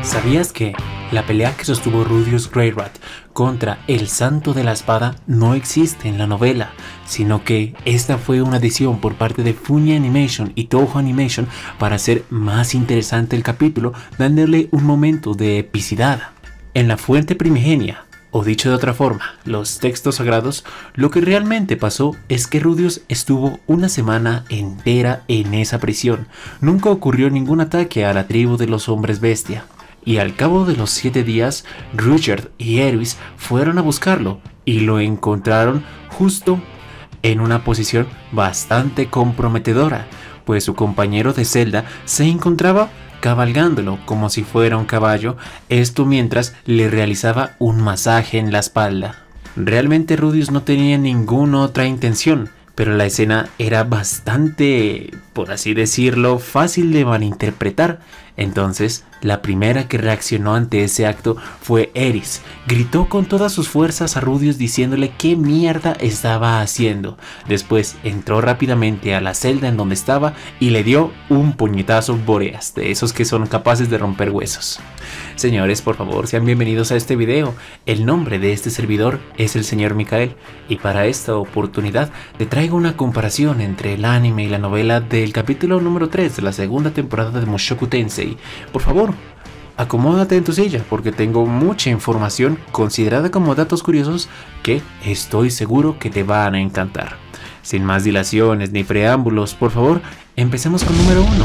¿Sabías que la pelea que sostuvo Rudeus Greyrat contra el Santo de la Espada no existe en la novela, sino que esta fue una adición por parte de Funny Animation y Toho Animation para hacer más interesante el capítulo, dándole un momento de epicidad? En la fuente primigenia, o dicho de otra forma, los textos sagrados, lo que realmente pasó es que Rudeus estuvo una semana entera en esa prisión. Nunca ocurrió ningún ataque a la tribu de los hombres bestia. Y al cabo de los 7 días, Rudyard y Eris fueron a buscarlo y lo encontraron justo en una posición bastante comprometedora, pues su compañero de celda se encontraba cabalgándolo como si fuera un caballo, esto mientras le realizaba un masaje en la espalda. Realmente Rudeus no tenía ninguna otra intención, pero la escena era bastante, por así decirlo, fácil de malinterpretar. Entonces, la primera que reaccionó ante ese acto fue Eris. Gritó con todas sus fuerzas a Rudeus diciéndole qué mierda estaba haciendo. Después entró rápidamente a la celda en donde estaba y le dio un puñetazo Boreas, de esos que son capaces de romper huesos. Señores, por favor, sean bienvenidos a este video. El nombre de este servidor es el señor Mikael, y para esta oportunidad te traigo una comparación entre el anime y la novela del capítulo número 3 de la segunda temporada de Mushoku Tensei. Por favor, acomódate en tu silla porque tengo mucha información considerada como datos curiosos que estoy seguro que te van a encantar. Sin más dilaciones ni preámbulos, por favor, empecemos con número 1.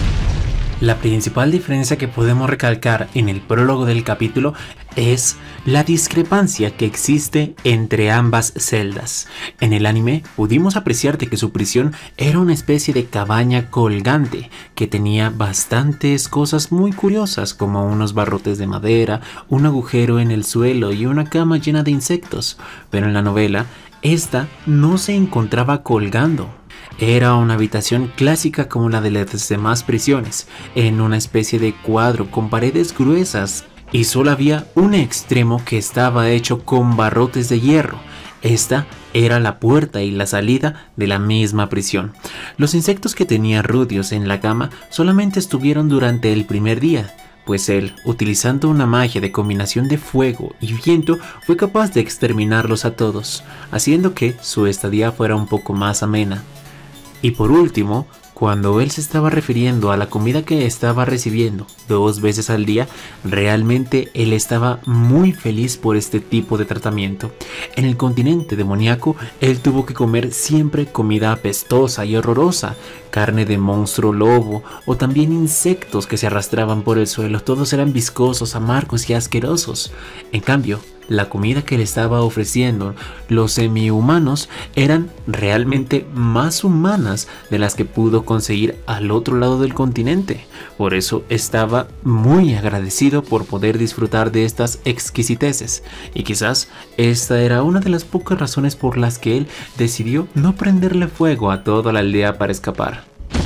La principal diferencia que podemos recalcar en el prólogo del capítulo es la discrepancia que existe entre ambas celdas. En el anime pudimos apreciar de que su prisión era una especie de cabaña colgante que tenía bastantes cosas muy curiosas, como unos barrotes de madera, un agujero en el suelo y una cama llena de insectos. Pero en la novela, esta no se encontraba colgando. Era una habitación clásica como la de las demás prisiones, en una especie de cuadro con paredes gruesas, y solo había un extremo que estaba hecho con barrotes de hierro. Esta era la puerta y la salida de la misma prisión. Los insectos que tenía Rudeus en la cama solamente estuvieron durante el primer día, pues él, utilizando una magia de combinación de fuego y viento, fue capaz de exterminarlos a todos, haciendo que su estadía fuera un poco más amena. Y por último, cuando él se estaba refiriendo a la comida que estaba recibiendo 2 veces al día, realmente él estaba muy feliz por este tipo de tratamiento. En el continente demoníaco, él tuvo que comer siempre comida apestosa y horrorosa, carne de monstruo lobo o también insectos que se arrastraban por el suelo. Todos eran viscosos, amargos y asquerosos. En cambio, la comida que le estaba ofreciendo los semi-humanos eran realmente más humanas de las que pudo conseguir al otro lado del continente. Por eso estaba muy agradecido por poder disfrutar de estas exquisiteces. Y quizás esta era una de las pocas razones por las que él decidió no prenderle fuego a toda la aldea para escapar.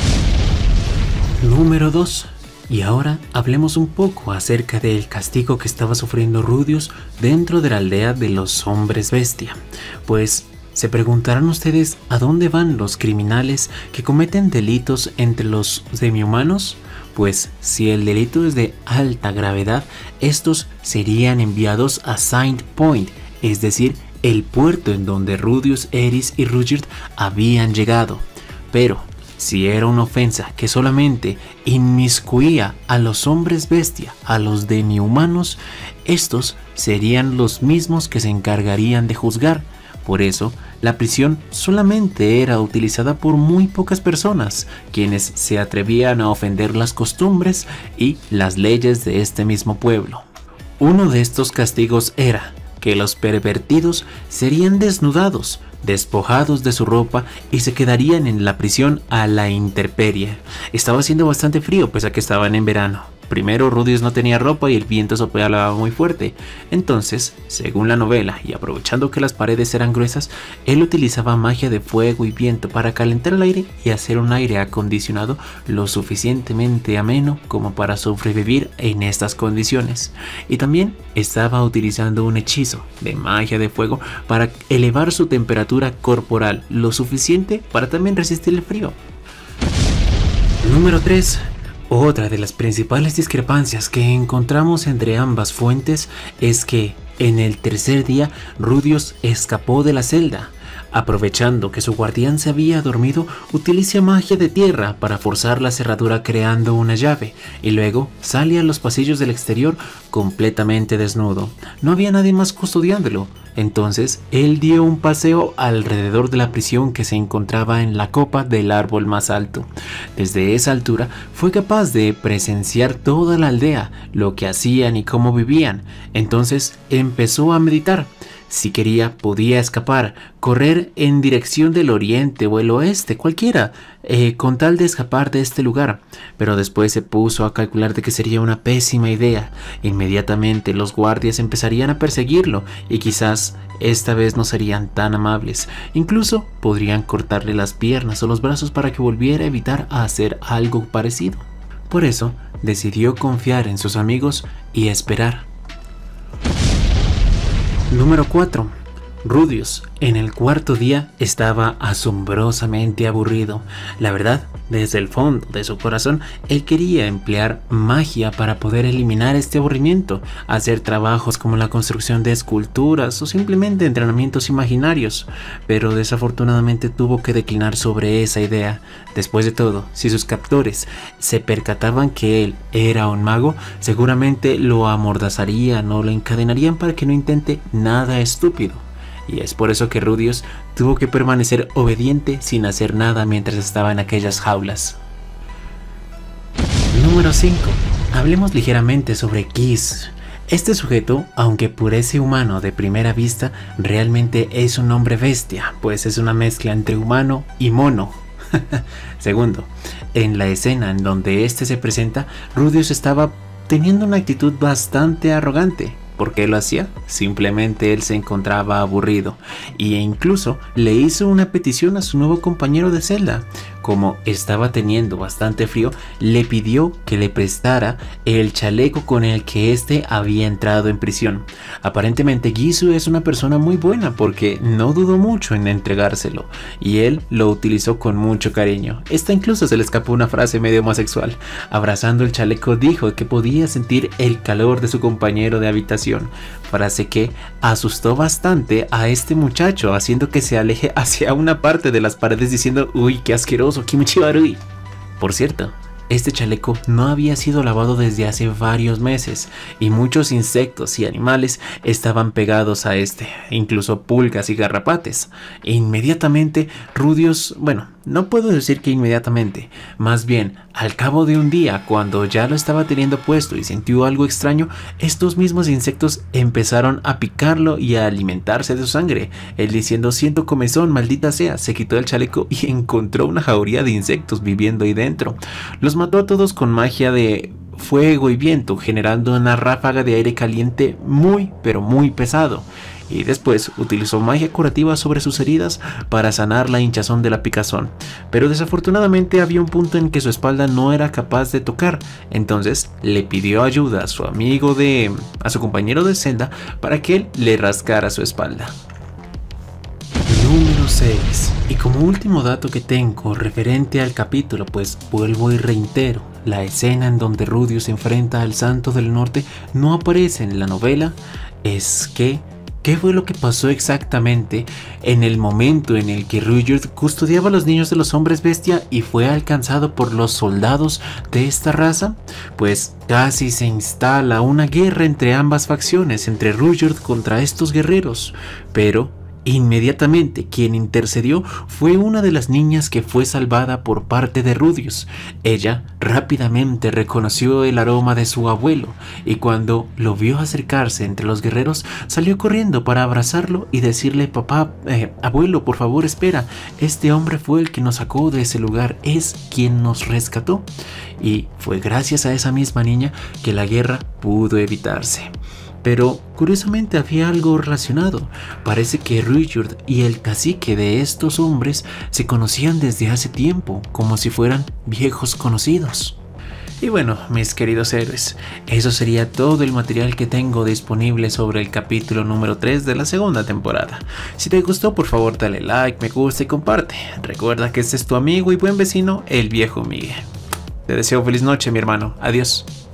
Número 2. Y ahora hablemos un poco acerca del castigo que estaba sufriendo Rudeus dentro de la aldea de los hombres bestia. Pues se preguntarán ustedes a dónde van los criminales que cometen delitos entre los semi-humanos. Pues si el delito es de alta gravedad, estos serían enviados a Saint Point, es decir, el puerto en donde Rudeus, Eris y Rudyard habían llegado. Pero si era una ofensa que solamente inmiscuía a los hombres bestia, a los demi-humanos, estos serían los mismos que se encargarían de juzgar. Por eso, la prisión solamente era utilizada por muy pocas personas, quienes se atrevían a ofender las costumbres y las leyes de este mismo pueblo. Uno de estos castigos era que los pervertidos serían desnudados, despojados de su ropa y se quedarían en la prisión a la intemperie. Estaba haciendo bastante frío pese a que estaban en verano. Primero, Rudeus no tenía ropa y el viento soplaba muy fuerte. Entonces, según la novela, y aprovechando que las paredes eran gruesas, él utilizaba magia de fuego y viento para calentar el aire y hacer un aire acondicionado lo suficientemente ameno como para sobrevivir en estas condiciones. Y también estaba utilizando un hechizo de magia de fuego para elevar su temperatura corporal lo suficiente para también resistir el frío. Número 3. Otra de las principales discrepancias que encontramos entre ambas fuentes es que en el tercer día Rudius escapó de la celda. Aprovechando que su guardián se había dormido, utiliza magia de tierra para forzar la cerradura creando una llave y luego sale a los pasillos del exterior completamente desnudo. No había nadie más custodiándolo. Entonces él dio un paseo alrededor de la prisión que se encontraba en la copa del árbol más alto. Desde esa altura fue capaz de presenciar toda la aldea, lo que hacían y cómo vivían. Entonces empezó a meditar. Si quería, podía escapar, correr en dirección del oriente o el oeste, cualquiera, con tal de escapar de este lugar. Pero después se puso a calcular de que sería una pésima idea. Inmediatamente los guardias empezarían a perseguirlo y quizás esta vez no serían tan amables. Incluso podrían cortarle las piernas o los brazos para que volviera a evitar hacer algo parecido. Por eso decidió confiar en sus amigos y esperar. Número 4. Rudius, en el cuarto día, estaba asombrosamente aburrido. La verdad, desde el fondo de su corazón, él quería emplear magia para poder eliminar este aburrimiento, hacer trabajos como la construcción de esculturas o simplemente entrenamientos imaginarios, pero desafortunadamente tuvo que declinar sobre esa idea. Después de todo, si sus captores se percataban que él era un mago, seguramente lo amordazarían o lo encadenarían para que no intente nada estúpido. Y es por eso que Rudius tuvo que permanecer obediente sin hacer nada mientras estaba en aquellas jaulas. Número 5. Hablemos ligeramente sobre Geese. Este sujeto, aunque parece humano de primera vista, realmente es un hombre bestia, pues es una mezcla entre humano y mono. Segundo, en la escena en donde este se presenta, Rudius estaba teniendo una actitud bastante arrogante. ¿Por qué lo hacía? Simplemente él se encontraba aburrido e incluso le hizo una petición a su nuevo compañero de celda. Como estaba teniendo bastante frío, le pidió que le prestara el chaleco con el que éste había entrado en prisión. Aparentemente Gisu es una persona muy buena porque no dudó mucho en entregárselo y él lo utilizó con mucho cariño. Esta incluso se le escapó una frase medio homosexual. Abrazando el chaleco dijo que podía sentir el calor de su compañero de habitación, frase que asustó bastante a este muchacho, haciendo que se aleje hacia una parte de las paredes diciendo: uy, qué asqueroso, kimichi warui. Por cierto, este chaleco no había sido lavado desde hace varios meses y muchos insectos y animales estaban pegados a este, incluso pulgas y garrapates. Inmediatamente Rudius, no puedo decir que inmediatamente, más bien al cabo de un día, cuando ya lo estaba teniendo puesto y sintió algo extraño, estos mismos insectos empezaron a picarlo y a alimentarse de su sangre. Él diciendo: siento comezón, maldita sea, se quitó el chaleco y encontró una jauría de insectos viviendo ahí dentro. Los mató a todos con magia de fuego y viento, generando una ráfaga de aire caliente muy, pero muy pesado. Y después utilizó magia curativa sobre sus heridas para sanar la hinchazón de la picazón. Pero desafortunadamente había un punto en que su espalda no era capaz de tocar. Entonces le pidió ayuda a su compañero de celda para que él le rascara su espalda. Número 6. Y como último dato que tengo referente al capítulo, pues vuelvo y reitero, la escena en donde Rudius se enfrenta al Santo del Norte no aparece en la novela. Es que ¿qué fue lo que pasó exactamente en el momento en el que Rudyard custodiaba a los niños de los hombres bestia y fue alcanzado por los soldados de esta raza? Pues casi se instala una guerra entre ambas facciones, entre Rudyard contra estos guerreros, pero inmediatamente quien intercedió fue una de las niñas que fue salvada por parte de Rudius. Ella rápidamente reconoció el aroma de su abuelo y cuando lo vio acercarse entre los guerreros salió corriendo para abrazarlo y decirle: abuelo, por favor espera, este hombre fue el que nos sacó de ese lugar, es quien nos rescató. Y fue gracias a esa misma niña que la guerra pudo evitarse. Pero curiosamente había algo relacionado. Parece que Rudyard y el cacique de estos hombres se conocían desde hace tiempo, como si fueran viejos conocidos. Y bueno, mis queridos héroes, eso sería todo el material que tengo disponible sobre el capítulo número 3 de la segunda temporada. Si te gustó, por favor dale like, me gusta y comparte. Recuerda que este es tu amigo y buen vecino, el viejo Miguel. Te deseo feliz noche, mi hermano. Adiós.